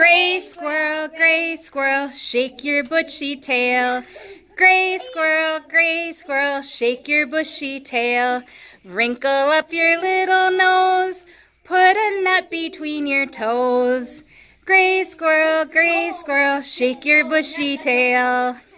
gray squirrel, shake your bushy tail. Gray squirrel, shake your bushy tail. Wrinkle up your little nose, put a nut between your toes. Gray squirrel, shake your bushy tail.